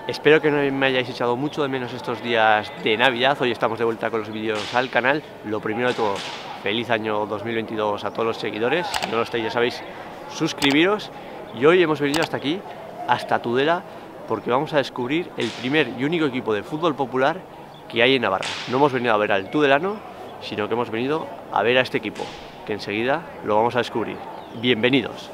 Espero que no me hayáis echado mucho de menos estos días de Navidad. Hoy estamos de vuelta con los vídeos al canal. Lo primero de todo, feliz año 2022 a todos los seguidores. Si no lo estáis, ya sabéis, suscribiros. Y hoy hemos venido hasta aquí, hasta Tudela, porque vamos a descubrir el primer y único equipo de fútbol popular que hay en Navarra. No hemos venido a ver al tudelano, sino que hemos venido a ver a este equipo, que enseguida lo vamos a descubrir. Bienvenidos.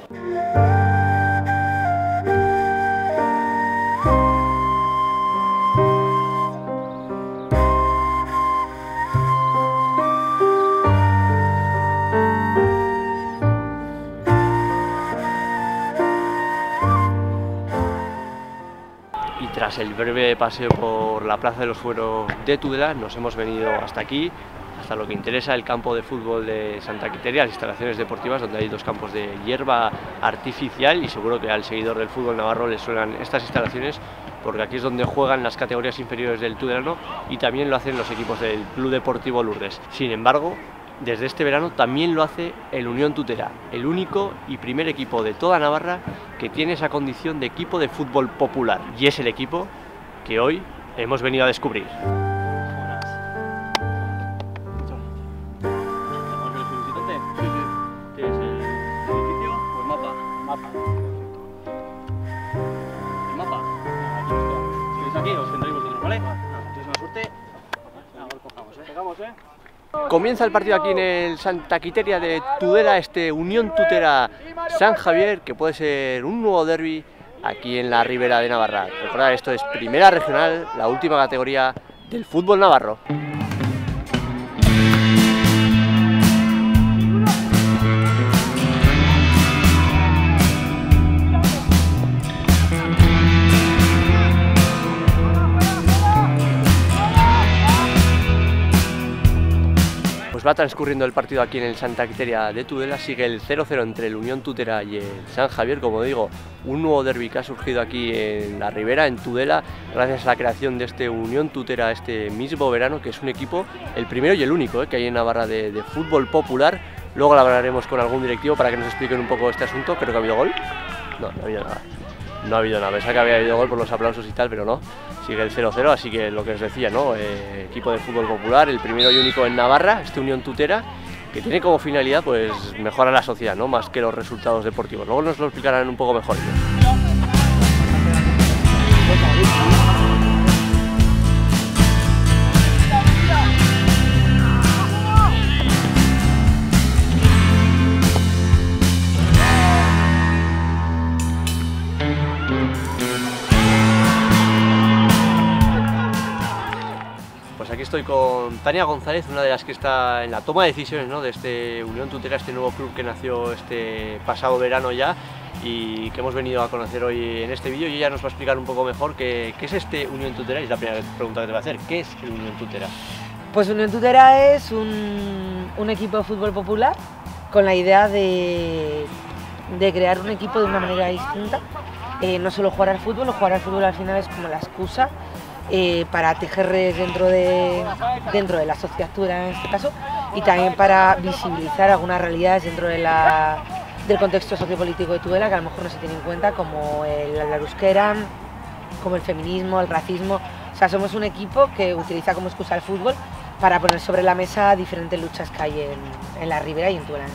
Tras el breve paseo por la Plaza de los Fueros de Tudela, nos hemos venido hasta aquí, hasta lo que interesa, el campo de fútbol de Santa Quiteria, las instalaciones deportivas, donde hay dos campos de hierba artificial, y seguro que al seguidor del fútbol navarro le suenan estas instalaciones, porque aquí es donde juegan las categorías inferiores del tudelano y también lo hacen los equipos del Club Deportivo Lourdes. Sin embargo, desde este verano también lo hace el Unión Tutera, el único y primer equipo de toda Navarra que tiene esa condición de equipo de fútbol popular. Y es el equipo que hoy hemos venido a descubrir. Comienza el partido aquí en el Santa Quiteria de Tudela, este Unión Tutera San Javier, que puede ser un nuevo derbi aquí en la Ribera de Navarra. Recordad, esto es Primera Regional, la última categoría del fútbol navarro. Pues va transcurriendo el partido aquí en el Santa Quiteria de Tudela, sigue el 0-0 entre el Unión Tutera y el San Javier, como digo, un nuevo derbi que ha surgido aquí en la Ribera, en Tudela, gracias a la creación de este Unión Tutera este mismo verano, que es un equipo, el primero y el único que hay en Navarra de fútbol popular. Luego lo hablaremos con algún directivo para que nos expliquen un poco este asunto. Creo que ha habido gol. No, no ha habido nada. No ha habido nada, pensaba que había habido gol por los aplausos y tal, pero no. Sigue el 0-0, así que lo que os decía, ¿no? Equipo de fútbol popular, el primero y único en Navarra, este Unión Tutera, que tiene como finalidad pues mejorar la sociedad, ¿no? Más que los resultados deportivos. Luego nos lo explicarán un poco mejor. Aquí estoy con Tania González, una de las que está en la toma de decisiones, ¿no?, de este Unión Tutera, este nuevo club que nació este pasado verano ya y que hemos venido a conocer hoy en este vídeo, y ella nos va a explicar un poco mejor qué es este Unión Tutera. Y es la primera pregunta que te voy a hacer: ¿qué es el Unión Tutera? Pues Unión Tutera es un equipo de fútbol popular con la idea de crear un equipo de una manera distinta, no solo jugar al fútbol al final es como la excusa para tejer redes dentro de la sociedad tudelana en este caso, y también para visibilizar algunas realidades dentro del contexto sociopolítico de Tudela que a lo mejor no se tiene en cuenta, como la euskera, como el feminismo, el racismo. O sea, somos un equipo que utiliza como excusa el fútbol para poner sobre la mesa diferentes luchas que hay en la Ribera y en Tudela.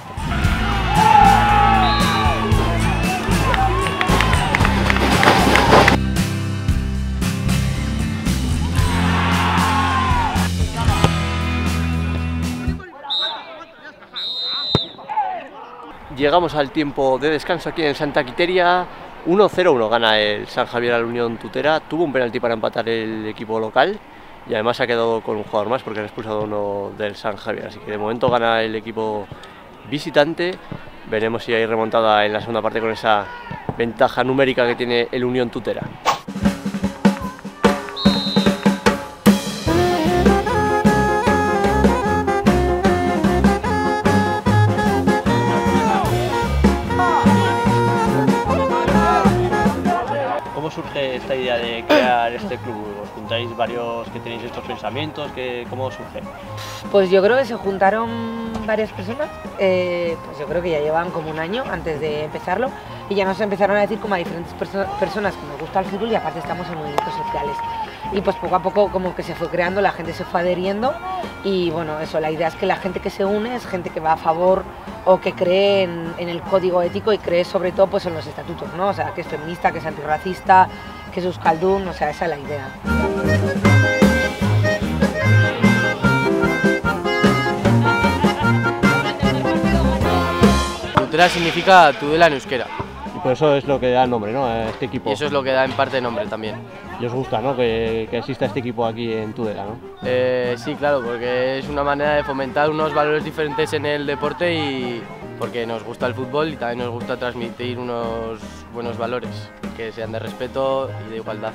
Llegamos al tiempo de descanso aquí en el Santa Quiteria. 1-0-1 gana el San Javier al Unión Tutera. Tuvo un penalti para empatar el equipo local y además ha quedado con un jugador más porque han expulsado uno del San Javier. Así que de momento gana el equipo visitante. Veremos si hay remontada en la segunda parte con esa ventaja numérica que tiene el Unión Tutera. ¿Cómo surge esta idea de crear este club? ¿Os juntáis varios que tenéis estos pensamientos? ¿Cómo surge? Pues yo creo que se juntaron varias personas, pues yo creo que ya llevaban como un año antes de empezarlo, y ya nos empezaron a decir como a diferentes personas que nos gusta el fútbol y aparte estamos en movimientos sociales. Y pues poco a poco como que se fue creando, la gente se fue adheriendo y bueno, eso, la idea es que la gente que se une es gente que va a favor o que cree en el código ético y cree sobre todo pues en los estatutos, ¿no? O sea, que es feminista, que es antirracista, que es euskaldun, o sea, esa es la idea. Tutela significa Tudela en euskera. Y por eso es lo que da el nombre, ¿no?, a este equipo. Y eso es lo que da en parte nombre también. Y os gusta, ¿no?, que exista este equipo aquí en Tudela, ¿no? Sí, claro, porque es una manera de fomentar unos valores diferentes en el deporte y porque nos gusta el fútbol y también nos gusta transmitir unos buenos valores, que sean de respeto y de igualdad.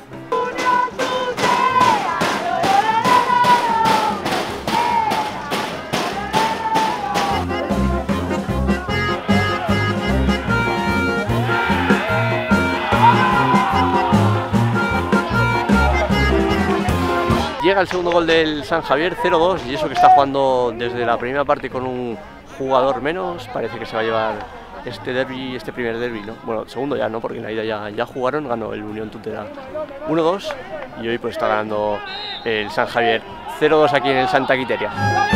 Llega el segundo gol del San Javier, 0-2, y eso que está jugando desde la primera parte con un jugador menos, parece que se va a llevar este primer derbi, ¿no? Bueno, segundo ya, ¿no? Porque en la ida ya jugaron, ganó el Unión Tutela 1-2 y hoy pues está ganando el San Javier 0-2 aquí en el Santa Quiteria.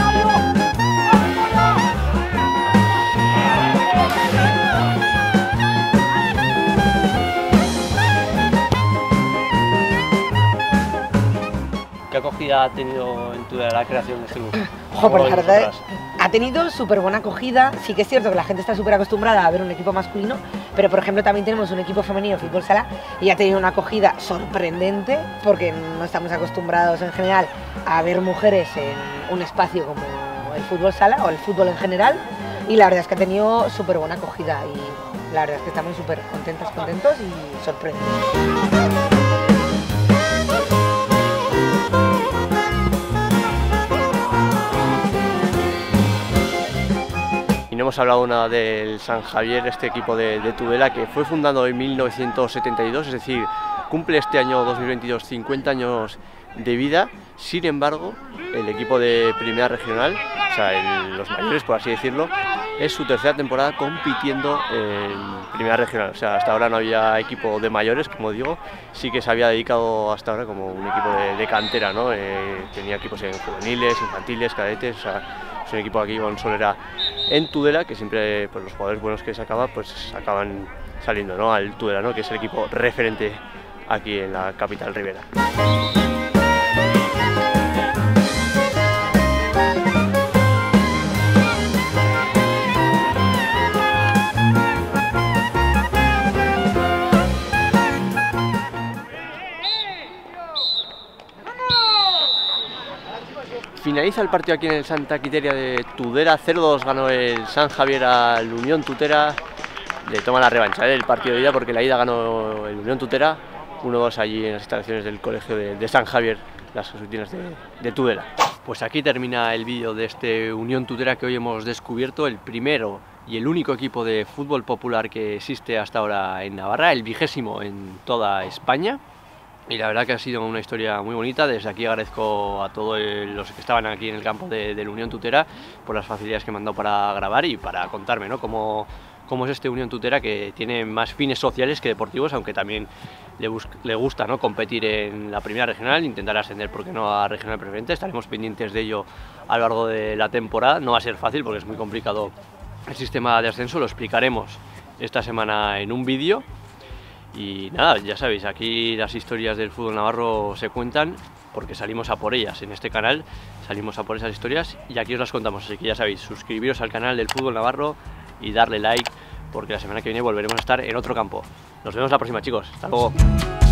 ¿Qué acogida ha tenido en Tudela la creación de este grupo? Ojo, pues la verdad ha tenido súper buena acogida. Sí que es cierto que la gente está súper acostumbrada a ver un equipo masculino, pero por ejemplo también tenemos un equipo femenino, fútbol sala, y ha tenido una acogida sorprendente porque no estamos acostumbrados en general a ver mujeres en un espacio como el fútbol sala o el fútbol en general, y la verdad es que ha tenido súper buena acogida y la verdad es que estamos súper contentos y sorprendidos. Y no hemos hablado nada del San Javier, este equipo de Tudela que fue fundado en 1972, es decir, cumple este año 2022 50 años de vida. Sin embargo, el equipo de Primera Regional, o sea, los mayores por así decirlo, es su tercera temporada compitiendo en Primera Regional. O sea, hasta ahora no había equipo de mayores, como digo, sí que se había dedicado hasta ahora como un equipo de cantera, ¿no? Tenía equipos en juveniles, infantiles, cadetes, o sea, es un equipo aquí con solera en Tudela, que siempre pues, los jugadores buenos que sacaba pues acaban saliendo, ¿no?, al Tudela, ¿no?, que es el equipo referente aquí en la capital ribera. Finaliza el partido aquí en el Santa Quiteria de Tudela, 0-2 ganó el San Javier al Unión Tutera, le toma la revancha del partido de ida porque la ida ganó el Unión Tutera, 1-2 allí en las instalaciones del colegio de San Javier, las oficinas de Tudela. Pues aquí termina el vídeo de este Unión Tutera que hoy hemos descubierto, el primero y el único equipo de fútbol popular que existe hasta ahora en Navarra, el 20º en toda España. Y la verdad que ha sido una historia muy bonita. Desde aquí agradezco a todos los que estaban aquí en el campo del Unión Tutera por las facilidades que me han dado para grabar y para contarme, ¿no?, cómo es este Unión Tutera, que tiene más fines sociales que deportivos, aunque también le gusta, ¿no?, competir en la Primera Regional, intentar ascender, ¿por qué no?, a Regional Preferente. Estaremos pendientes de ello a lo largo de la temporada. No va a ser fácil porque es muy complicado el sistema de ascenso, lo explicaremos esta semana en un vídeo. Y nada, ya sabéis, aquí las historias del fútbol navarro se cuentan porque salimos a por ellas en este canal, salimos a por esas historias y aquí os las contamos, así que ya sabéis, suscribiros al canal del fútbol navarro y darle like porque la semana que viene volveremos a estar en otro campo. Nos vemos la próxima, chicos, hasta luego.